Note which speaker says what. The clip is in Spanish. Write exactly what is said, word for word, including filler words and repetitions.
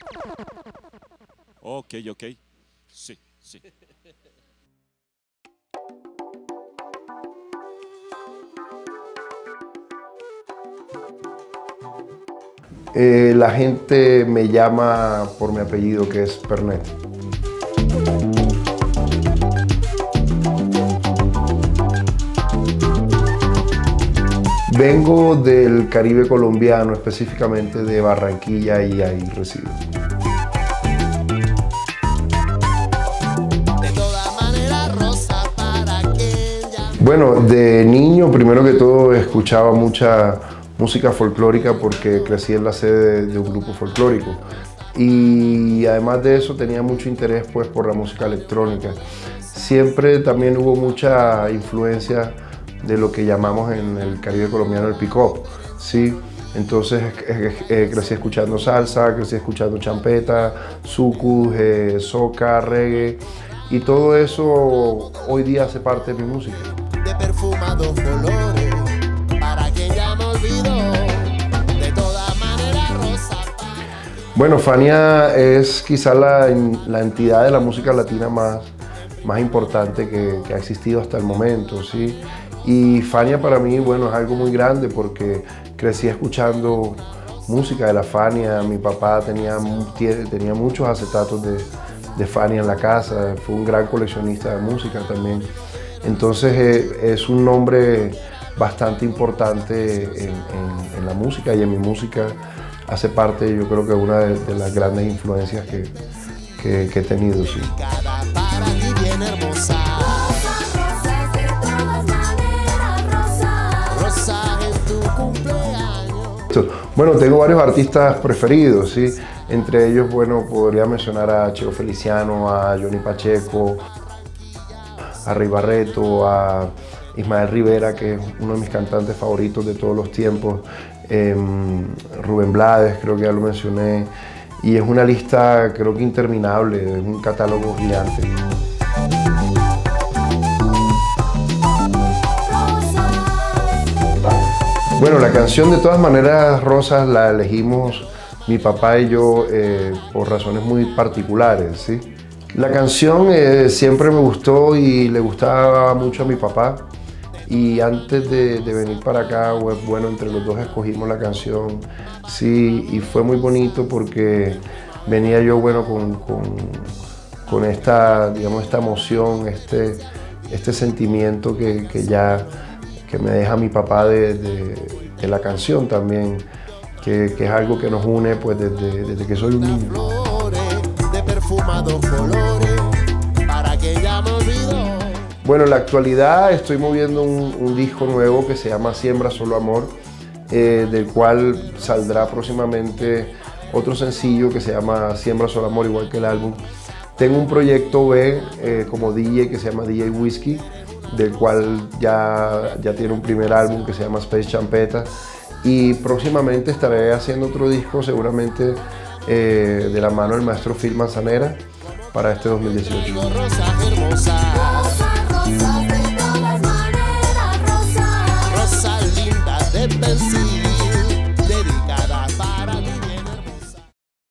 Speaker 1: Ok, ok. Sí, sí.
Speaker 2: Eh, la gente me llama por mi apellido, que es Pernet. Vengo del Caribe colombiano, específicamente de Barranquilla, y ahí resido. Bueno, de niño, primero que todo, escuchaba mucha música folclórica porque crecí en la sede de, de un grupo folclórico. Y además de eso tenía mucho interés pues, por la música electrónica. Siempre también hubo mucha influencia de lo que llamamos en el Caribe colombiano el pick-up, ¿sí? Entonces eh, eh, crecí escuchando salsa, crecí escuchando champeta, soukous, eh, soca, reggae, y todo eso hoy día hace parte de mi música.
Speaker 3: De perfumados colores, para quien ya me olvidó, de toda manera rosa.
Speaker 2: Bueno, Fania es quizá la, la entidad de la música latina más, más importante que, que ha existido hasta el momento, ¿sí? Y Fania para mí, bueno, es algo muy grande porque crecí escuchando música de la Fania. Mi papá tenía, tenía muchos acetatos de, de Fania en la casa, fue un gran coleccionista de música también. Entonces eh, es un nombre bastante importante en, en, en la música, y en mi música hace parte, yo creo que una de, de las grandes influencias que, que, que he tenido. Sí.
Speaker 3: Para ti bien hermosa.
Speaker 2: Bueno, tengo varios artistas preferidos, ¿sí? Entre ellos, bueno, podría mencionar a Cheo Feliciano, a Johnny Pacheco, a Rey Barreto, a Ismael Rivera, que es uno de mis cantantes favoritos de todos los tiempos, eh, Rubén Blades, creo que ya lo mencioné, y es una lista creo que interminable, es un catálogo gigante. Bueno, la canción de todas maneras Rosas la elegimos mi papá y yo eh, por razones muy particulares, ¿sí? La canción eh, siempre me gustó y le gustaba mucho a mi papá, y antes de, de venir para acá, bueno, entre los dos escogimos la canción, sí, y fue muy bonito porque venía yo, bueno, con, con, con esta, digamos, esta emoción, este, este sentimiento que, que ya que me deja mi papá de, de, de la canción también, que, que es algo que nos une pues desde, desde que soy un niño.
Speaker 3: De perfumados colores, para que ya me olvidó.
Speaker 2: Bueno, en la actualidad estoy moviendo un, un disco nuevo que se llama Siembra Solo Amor, eh, del cual saldrá próximamente otro sencillo que se llama Siembra Solo Amor, igual que el álbum. Tengo un proyecto B eh, como D J que se llama D J Whiskey, del cual ya, ya tiene un primer álbum que se llama Space Champeta, y próximamente estaré haciendo otro disco seguramente eh, de la mano del maestro Phil Manzanera para este dos mil dieciocho.
Speaker 3: Rosa hermosa, rosa, rosa de todas maneras, rosa, rosa linda de pensión.